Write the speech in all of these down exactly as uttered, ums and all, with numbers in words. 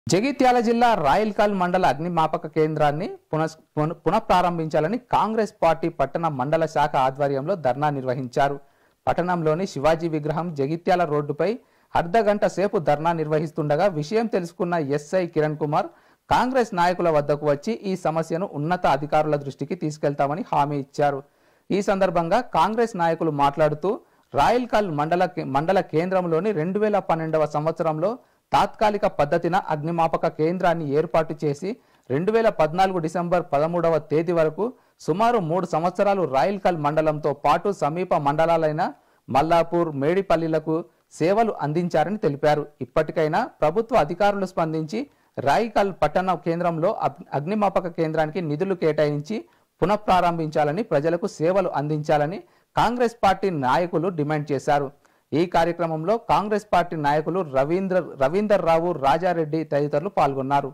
జగిత్యాల జిల్లా రాయల్కల్ మండల అగ్నిమాపక కేంద్రాన్ని పునఃప్రారంభించాలని కాంగ్రెస్ పార్టీ పట్టణ మండల శాఖ ఆధ్వర్యంలో ధర్నా నిర్వహించారు. పట్టణంలోని శివాజీ విగ్రహం జగిత్యాల రోడ్డుపై అర్ధ గంట సేపు ధర్నా నిర్వహిస్తుండగా విషయం తెలుసుకున్న ఎస్ఐ కిరణ్ కుమార్ కాంగ్రెస్ నాయకుల వద్దకు వచ్చి ఈ సమస్యను ఉన్నత అధికారుల దృష్టికి తీసుకెళ్తామని హామీ ఇచ్చారు. ఈ సందర్భంగా కాంగ్రెస్ నాయకులు మాట్లాడుతూ రాయల్కల్ మండల మండల కేంద్రంలోని రెండు వేల పన్నెండవ సంవత్సరంలో తాత్కాలిక పద్ధతిన అగ్నిమాపక కేంద్రాన్ని ఏర్పాటు చేసి రెండు వేల పద్నాలుగు డిసెంబర్ పదమూడవ తేదీ వరకు సుమారు మూడు సంవత్సరాలు రాయల్కల్ మండలంతో పాటు సమీప మండలాలైన మల్లాపూర్, మేడిపల్లిలకు సేవలు అందించారని తెలిపారు. ఇప్పటికైనా ప్రభుత్వ అధికారులు స్పందించి రాయల్కల్ పట్టణ కేంద్రంలో అగ్నిమాపక కేంద్రానికి నిధులు కేటాయించి పునఃప్రారంభించాలని, ప్రజలకు సేవలు అందించాలని కాంగ్రెస్ పార్టీ నాయకులు డిమాండ్ చేశారు. ఈ కార్యక్రమంలో కాంగ్రెస్ పార్టీ నాయకులు రవీంద్ర రవీందర్ రావు, రాజారెడ్డి తదితరులు పాల్గొన్నారు.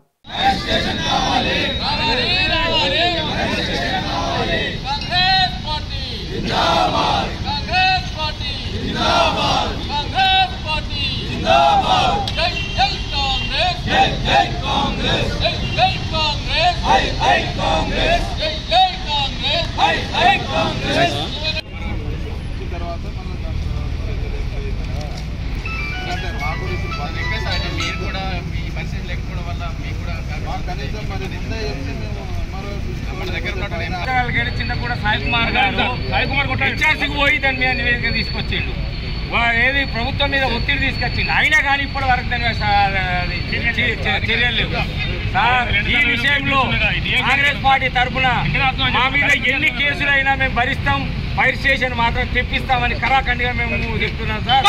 మీరు కూడా మీ పరిస్థితి లేకపోవడం వల్ల మీకు కూడా కనీసం మరి మన దగ్గర చిన్న కూడా సాయి కుమార్ గారు సాయి కుమార్ హెచ్ఆర్సీకి పోయి దాని మీద నివేదిక తీసుకొచ్చిండు. ఏది ప్రభుత్వం మీద ఒత్తిడి తీసుకొచ్చిండు. అయినా కానీ ఇప్పటి వరకు దాని చర్యలు లేవు. సార్, ఈ విషయంలో కాంగ్రెస్ పార్టీ తరఫున మా మీద ఎన్ని కేసులు అయినా మేము భరిస్తాం, ఫైర్ స్టేషన్ మాత్రం తెప్పిస్తామని కరాఖండిగా మేము చెప్తున్నాం. సార్,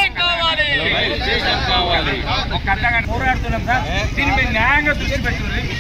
ఒక అర్థగంట పోరాడుతున్నాం సార్. దీన్ని మీరు న్యాయంగా దృష్టి పెట్టుకుని